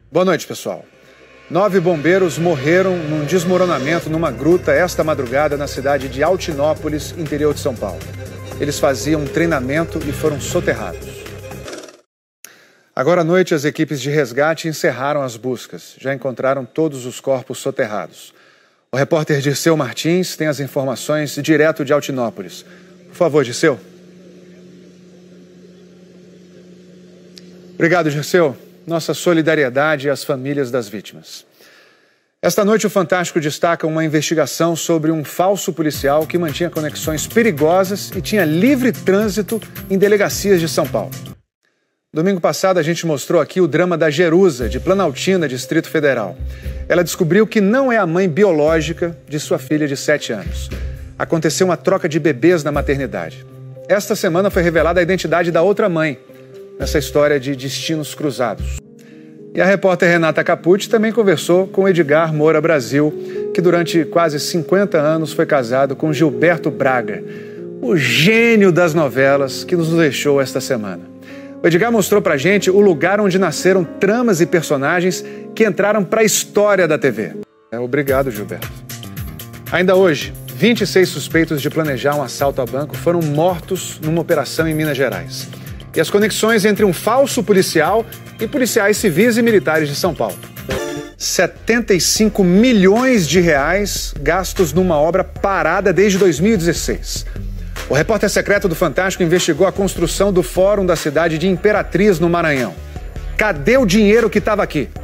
Boa noite, pessoal. 9 bombeiros morreram num desmoronamento numa gruta esta madrugada na cidade de Altinópolis, interior de São Paulo. Eles faziam um treinamento e foram soterrados. Agora à noite, as equipes de resgate encerraram as buscas. Já encontraram todos os corpos soterrados. O repórter Dirceu Martins tem as informações direto de Altinópolis. Por favor, Dirceu. Obrigado, Dirceu. Nossa solidariedade às famílias das vítimas. Esta noite, o Fantástico destaca uma investigação sobre um falso policial que mantinha conexões perigosas e tinha livre trânsito em delegacias de São Paulo. Domingo passado, a gente mostrou aqui o drama da Jerusa, de Planaltina, Distrito Federal. Ela descobriu que não é a mãe biológica de sua filha de 7 anos. Aconteceu uma troca de bebês na maternidade. Esta semana foi revelada a identidade da outra mãe, nessa história de destinos cruzados. E a repórter Renata Capucci também conversou com Edgar Moura Brasil, que durante quase 50 anos foi casado com Gilberto Braga, o gênio das novelas que nos deixou esta semana. O Edgar mostrou pra gente o lugar onde nasceram tramas e personagens que entraram para a história da TV. Obrigado, Gilberto. Ainda hoje, 26 suspeitos de planejar um assalto a banco foram mortos numa operação em Minas Gerais. E as conexões entre um falso policial e policiais civis e militares de São Paulo. 75 milhões de reais gastos numa obra parada desde 2016. O repórter secreto do Fantástico investigou a construção do Fórum da cidade de Imperatriz, no Maranhão. Cadê o dinheiro que estava aqui?